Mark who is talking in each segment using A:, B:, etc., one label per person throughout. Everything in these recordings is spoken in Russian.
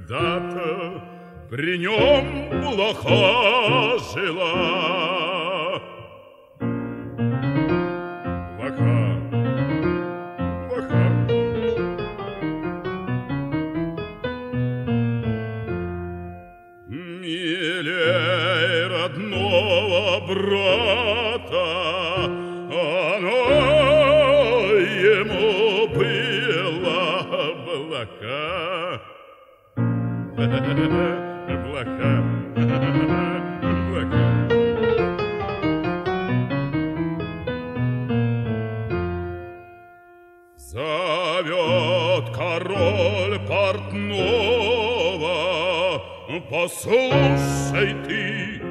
A: когда-то при нем Блоха жила. Блоха, Блоха. Милей родного брата оно ему было Блоха. Блоха, Блоха. Зовет король портного: послушай ты,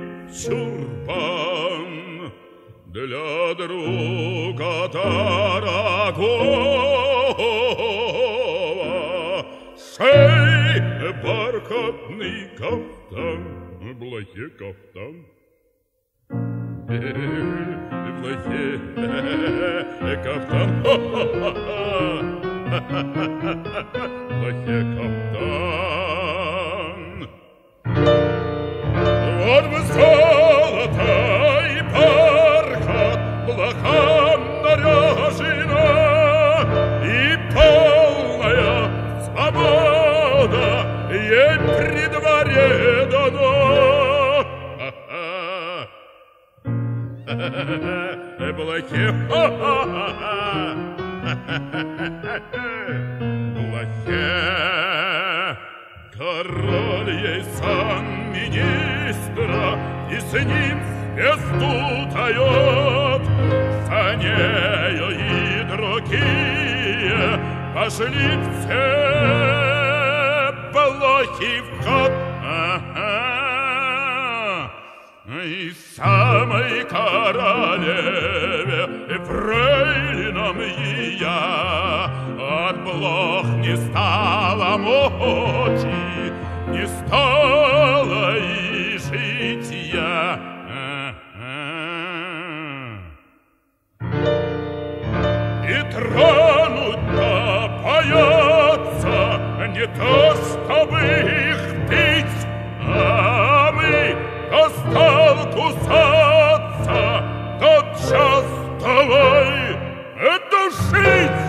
A: чурбан, для друга дорогого шей бархатный кафтан, Блохе кафтан. Блохе кафтан, Блохе кафтан. Вот бы золото и бархат Блохам наряжена, и полная свобода ей при дворе дано. Блохе, Блохе, король ей сан министра, и с ним звезду дает. За нею и другие пошли все Блохи в ход. И самой королеве и фрейлинам ея от Блох не стало мочи, не стало и житья. И тронуть-то боятся, не то чтобы их бить, а мы стал кусаться, тотчас давай душить.